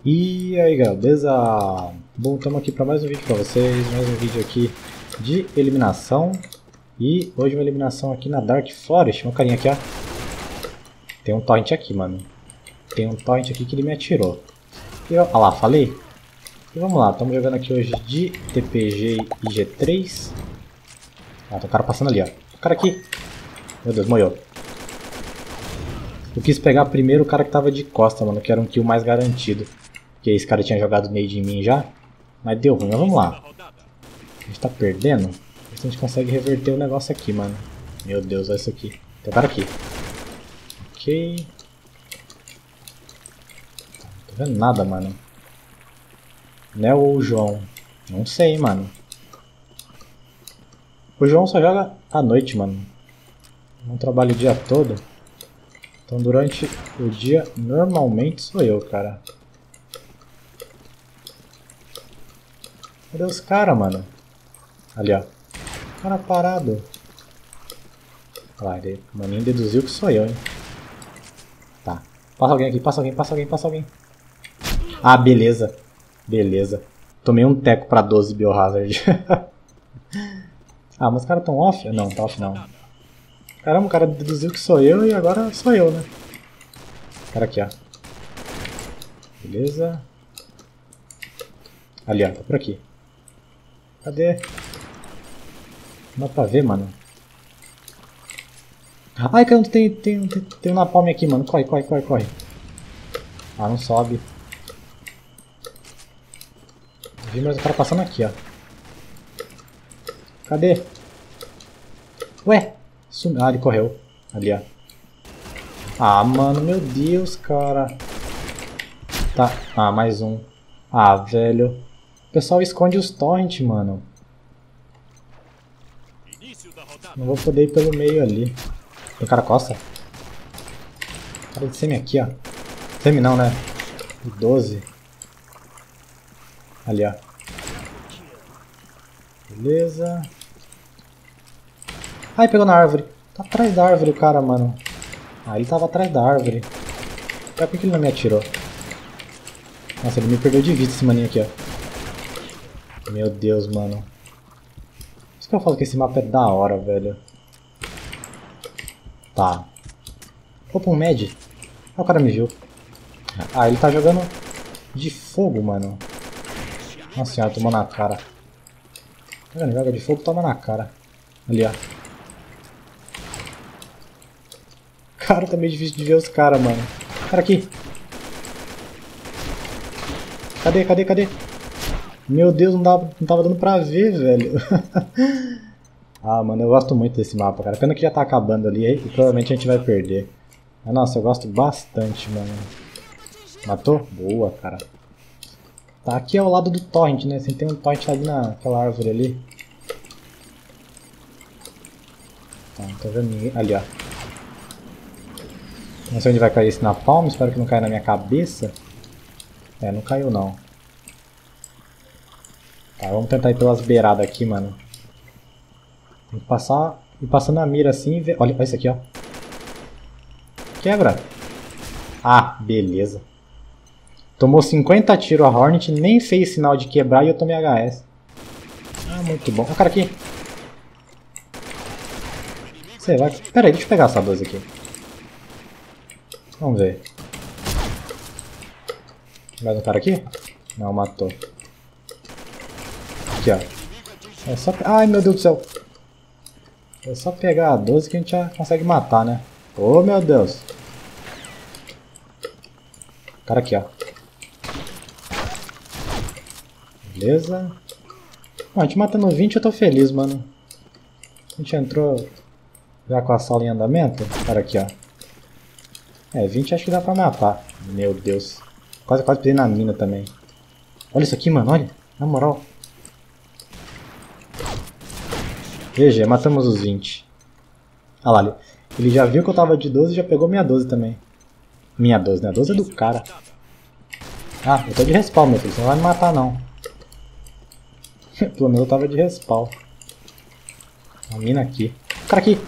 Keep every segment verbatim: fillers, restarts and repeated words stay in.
E aí galera, beleza? Bom, estamos aqui para mais um vídeo para vocês, mais um vídeo aqui de eliminação. E hoje uma eliminação aqui na Dark Forest, um carinha aqui ó. Tem um torrent aqui, mano. Tem um torrent aqui que ele me atirou. E eu, ah lá, falei? E vamos lá, estamos jogando aqui hoje de T P G e G três. Ah, tem um cara passando ali ó. O cara aqui. Meu Deus, morreu. Eu quis pegar primeiro o cara que tava de costa, mano, que era um kill mais garantido. Porque esse cara tinha jogado nade em mim já. Mas deu ruim, mas vamos lá. A gente tá perdendo. Ver se a gente consegue reverter o negócio aqui, mano. Meu Deus, olha isso aqui. Tem um cara aqui. Ok. Não tô vendo nada, mano. Nel ou o João? Não sei, mano. O João só joga à noite, mano. Não trabalha o dia todo. Então durante o dia, normalmente sou eu, cara. Cadê os caras, mano? Ali, ó. Cara parado. Olha lá, ele, o maninho deduziu que sou eu, hein. Tá. Passa alguém aqui, passa alguém, passa alguém, passa alguém. Ah, beleza. Beleza. Tomei um teco pra doze Biohazard. Ah, mas os caras tão off? Não, tá off não. Caramba, o cara deduziu que sou eu e agora sou eu, né? Cara aqui, ó. Beleza. Ali, ó. Tá por aqui. Cadê? Não dá pra ver, mano. Ai, cara, tem, tem, tem, tem um napalm aqui, mano. Corre, corre, corre, corre. Ah, não sobe. Vi mais o cara passando aqui, ó. Cadê? Ué? Sumiu. Ah, ele correu. Ali, ó. Ah, mano, meu Deus, cara. Tá. Ah, mais um. Ah, velho. O pessoal esconde os torrent, mano. Não vou poder ir pelo meio ali. Tem cara costa. Cara de semi aqui, ó. Semi não, né? doze. Ali, ó. Beleza. Ai, pegou na árvore. Tá atrás da árvore o cara, mano. Ah, ele tava atrás da árvore. Por que ele não me atirou? Nossa, ele me perdeu de vista esse maninho aqui, ó. Meu Deus, mano. Por isso que eu falo que esse mapa é da hora, velho. Tá. Opa, um med. Ah, o cara me viu. Ah, ele tá jogando de fogo, mano. Nossa senhora, tomou na cara. Tá vendo? Joga de fogo, toma na cara. Ali, ó. Cara, tá meio difícil de ver os caras, mano. Cara aqui. Cadê, cadê, cadê? Meu Deus, não, dava, não tava dando pra ver, velho. Ah, mano, eu gosto muito desse mapa, cara. Pena que já tá acabando ali e provavelmente a gente vai perder. Mas, nossa, eu gosto bastante, mano. Matou? Boa, cara. Tá aqui ao lado do torrent, né? Assim, tem um torrent ali naquela árvore ali. Tá, não tô vendo ninguém. Ali, ó. Não sei onde vai cair esse napalm, espero que não caia na minha cabeça. É, não caiu não. Tá, vamos tentar ir pelas beiradas aqui, mano. Tem que passar, ir passando a mira assim e ver... Olha, olha isso aqui, ó. Quebra. Ah, beleza. Tomou cinquenta tiros a Hornet, nem fez sinal de quebrar e eu tomei H S. Ah, muito bom. Olha o cara aqui. Sei lá. Pera aí, deixa eu pegar essa doze aqui. Vamos ver. Mais um cara aqui? Não, matou. Aqui, ó. É só... Ai, meu Deus do céu. É só pegar a doze que a gente já consegue matar, né? Oh, meu Deus. Cara aqui, ó. Beleza. Bom, a gente matando vinte eu tô feliz, mano. A gente entrou já com a sala em andamento. Cara aqui, ó. É, vinte acho que dá pra matar. Meu Deus. Quase, quase pisei na mina também. Olha isso aqui, mano, olha. Na moral. G G, matamos os vinte. Olha lá, ele, ele já viu que eu tava de doze e já pegou minha doze também. Minha doze, né? A doze é do cara. Ah, eu tô de respawn, meu filho. Você não vai me matar, não. Pelo menos eu tava de respawn. A mina aqui. O cara aqui.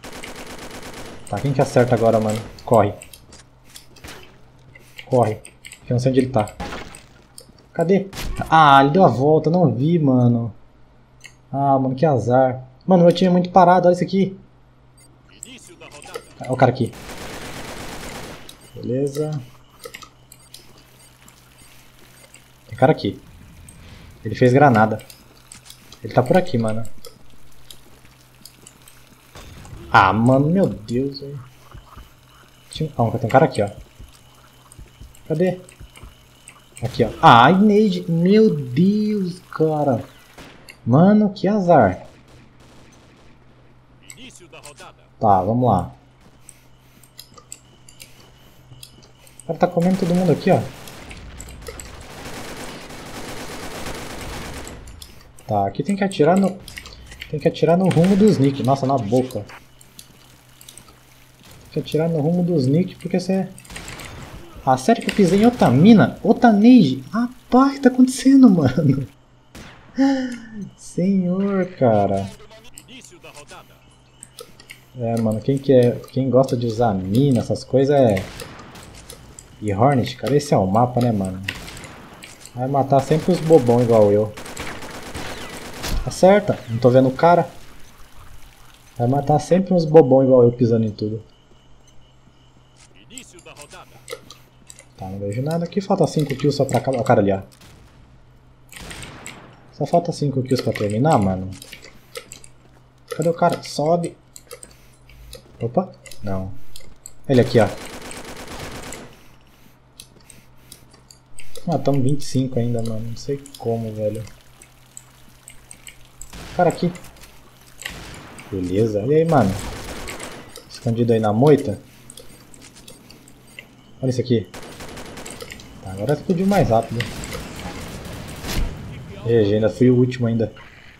Tá, quem que acerta agora, mano? Corre. Corre. Eu não sei onde ele tá. Cadê? Ah, ele deu a volta, não vi, mano. Ah, mano, que azar. Mano, meu time é muito parado, olha isso aqui. Olha o cara aqui. Beleza. Tem cara aqui. Ele fez granada. Ele tá por aqui, mano. Ah, mano, meu Deus, velho. Tinha... Ah, tem um cara aqui, ó. Cadê? Aqui, ó. Ah, Nade. Meu Deus, cara. Mano, que azar. Tá, vamos lá. O cara tá comendo todo mundo aqui, ó. Tá, aqui tem que atirar no... Tem que atirar no rumo dos Nick. Nossa, na boca. Tem que atirar no rumo dos Nick porque você... Ah, sério que eu pisei em outra mina? Outra Nade? Rapaz, o que tá acontecendo, mano? Senhor, cara. É, mano, quem, que é, quem gosta de usar mina, essas coisas é... E Hornet, cara, esse é o mapa, né, mano? Vai matar sempre os bobão igual eu. Acerta, não tô vendo o cara. Vai matar sempre uns bobão igual eu pisando em tudo. Tá, não vejo nada aqui. Falta cinco kills só pra acabar. O cara ali, ó. Só falta cinco kills pra terminar, mano. Cadê o cara? Sobe. Opa, não. Ele aqui, ó. Matamos vinte e cinco ainda, mano. Não sei como, velho. Cara aqui. Beleza. E aí, mano? Escondido aí na moita. Olha isso aqui. Tá, agora explodiu mais rápido. G G, ainda fui o último ainda.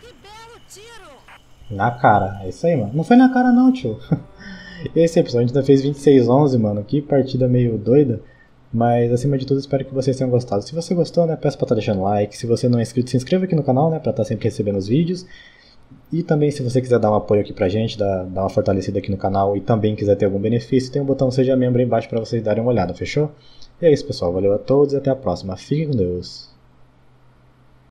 Na cara. É isso aí, mano. Não foi na cara não, tio. E esse episódio a gente ainda fez vinte e seis a onze, mano. Que partida meio doida. Mas, acima de tudo, espero que vocês tenham gostado. Se você gostou, né, peço pra estar deixando like. Se você não é inscrito, se inscreva aqui no canal, né, pra estar sempre recebendo os vídeos. E também, se você quiser dar um apoio aqui pra gente, dar, dar uma fortalecida aqui no canal e também quiser ter algum benefício, tem um botão Seja Membro aí embaixo pra vocês darem uma olhada, fechou? E é isso, pessoal. Valeu a todos e até a próxima. Fiquem com Deus.